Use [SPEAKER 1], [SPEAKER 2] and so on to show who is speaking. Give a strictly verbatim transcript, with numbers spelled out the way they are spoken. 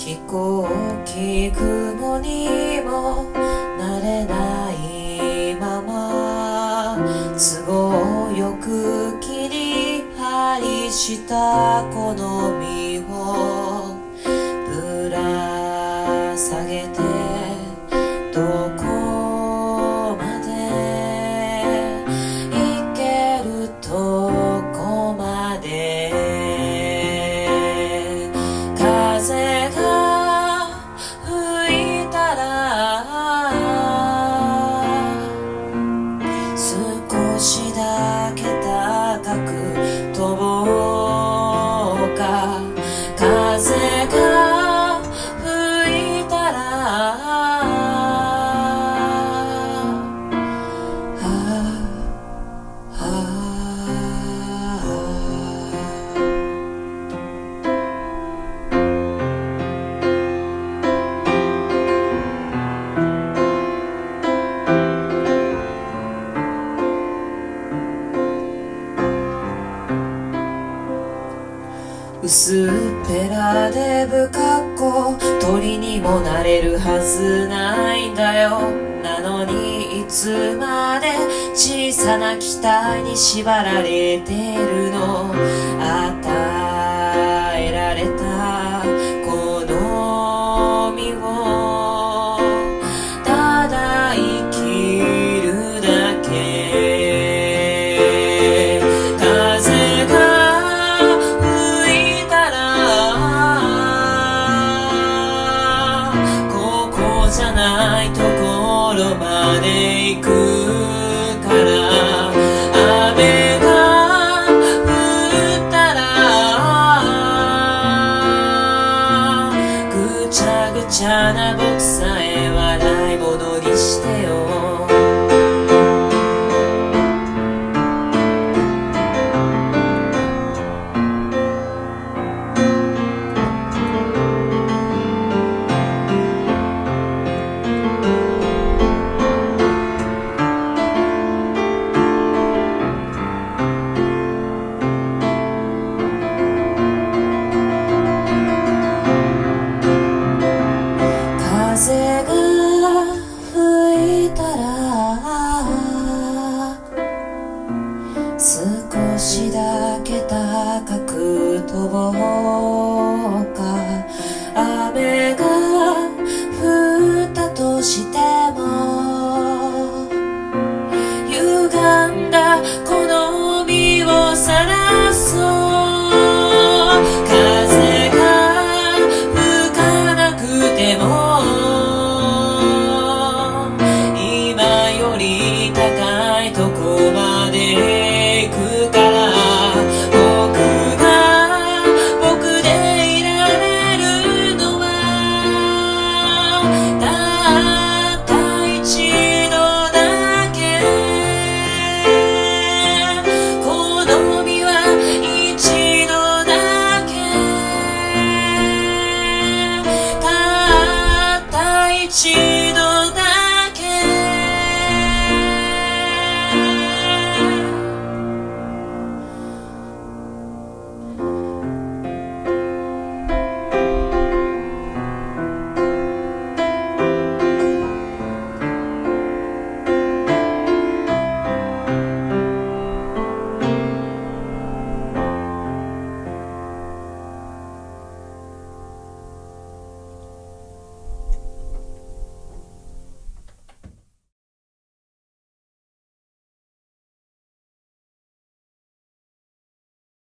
[SPEAKER 1] 飛行機雲にも慣れないまま都合よく切り張りしたこの身をぶら下げてどこまで行けるとこまで風が吹いたら少しだけ高く飛ぼうか風が吹いたら薄っぺらで不格好鳥にもなれるはずないんだよなのにいつまで小さな期待に縛られてるの与えられたこの身をただ生きるだけ風がじゃないところまで行くから雨が降ったらぐちゃぐちゃな僕さえ笑い物にしてよ風が吹いたら少しだけ高く飛ぼうか雨が降ったとしても歪んだこの身をさらそう風が吹かなくても高いとこまで行くから僕が僕でいられるのはたった一度だけこの身は一度だけたった一度